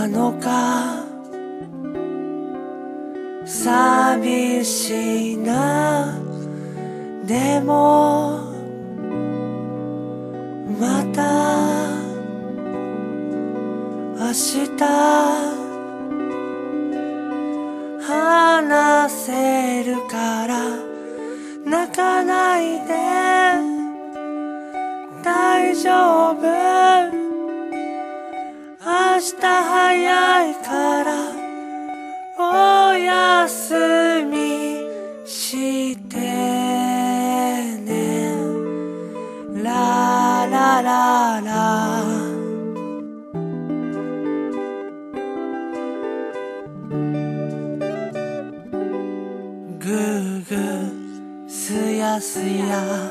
なのか寂しいなでもまた明日話せるから泣かないで大丈夫明日早いからおやすみしてねララララグーグーすやすや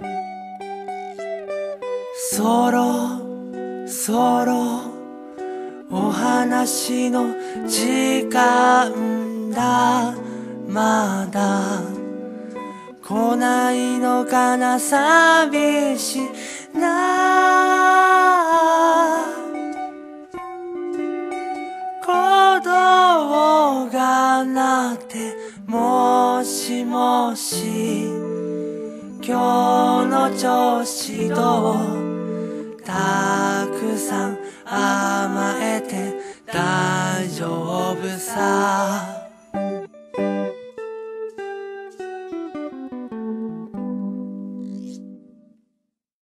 そろそろお話の時間だまだ来ないのかな寂しいな鼓動が鳴ってもしもし今日の調子どうたくさん甘えて大丈夫さ